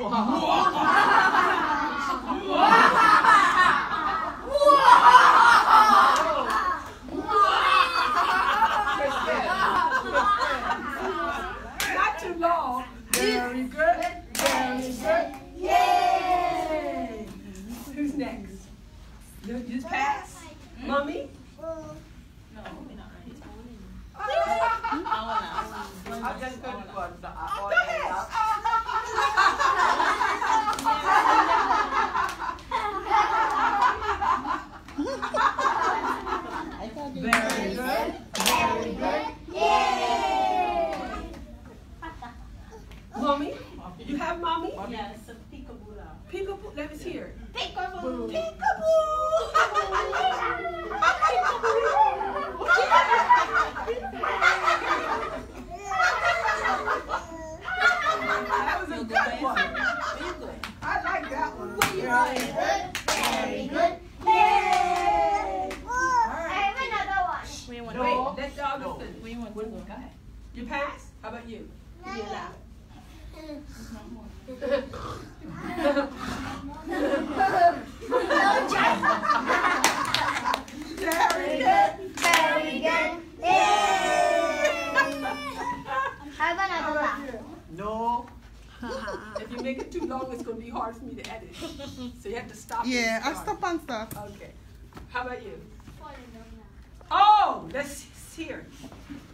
Not too long. Very good. Very good. Yay! Who's next? You just pass? Mommy? No, we're not ready. I'm just going to go on the Very good. Very good. Yay! Mommy? You have mommy? Yeah, it's a PeekABoo now. PeekABoo. Let us hear it. PeekABoo. That was a good one. I like that one. Very good. Very good. Yay! I have another one. Wait, let dog finish. We want to go. Go ahead. You pass? How about you? Yeah. Very good. Very good. Yay! I have another one. No. If you make it too long, it's going to be hard for me to edit. So you have to stop. Yeah, and I'll stop and start. Okay. How about you? Oh, let's hear it.